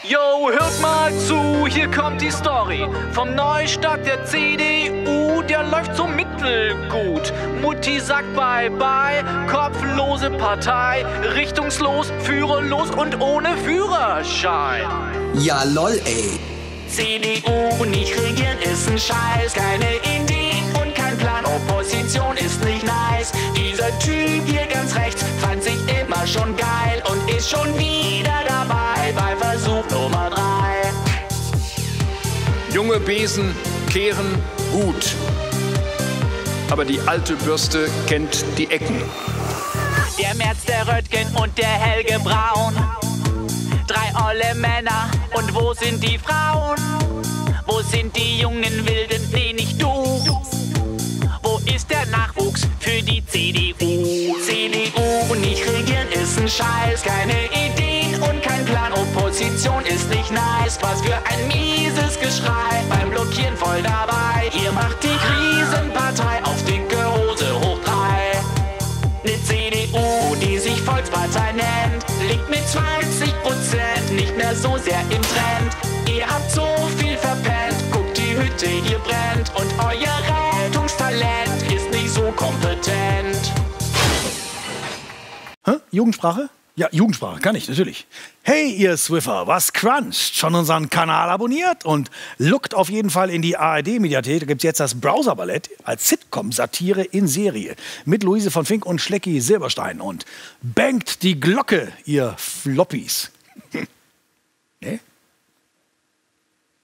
Yo, hört mal zu, hier kommt die Story vom Neustart der CDU, der läuft so mittelgut. Mutti sagt bye-bye, kopflose Partei, richtungslos, führerlos und ohne Führerschein. Ja lol, ey. CDU nicht regieren ist ein Scheiß, keine Idee und kein Plan, Opposition ist nicht nice. Dieser Typ hier ganz rechts fand sich immer schon geil und ist schon wieder dabei bei Versuch Nummer 3. Junge Besen kehren gut, aber die alte Bürste kennt die Ecken. Der Merz, der Röttgen und der Helge Braun, 3 olle Männer und wo sind die Frauen? Wo sind die jungen Wilden? Nee, nicht du. Wo ist der Nachwuchs für die CDU? CDU nicht regieren ist ein Scheiß, keine Ideen und kein Plan, Opposition ist nicht nice. Was für ein mieses Geschrei, beim Blockieren voll dabei. Ihr macht die Krisenpartei auf dicke Hose hoch 3. Ne CDU, die sich Volkspartei nennt, liegt mit 20% nicht mehr so sehr im Trend. Ihr habt so viel verpennt, guckt die Hütte hier brennt und euer Rettungstalent ist nicht so kompetent. Hä? Jugendsprache? Ja, Jugendsprache, kann ich, natürlich. Hey, ihr Swiffer, was cruncht? Schon unseren Kanal abonniert? Und lookt auf jeden Fall in die ARD-Mediathek. Da gibt es jetzt das Browser-Ballett als Sitcom-Satire in Serie. Mit Luise von Fink und Schlecki Silberstein. Und bangt die Glocke, ihr Floppies. Ne?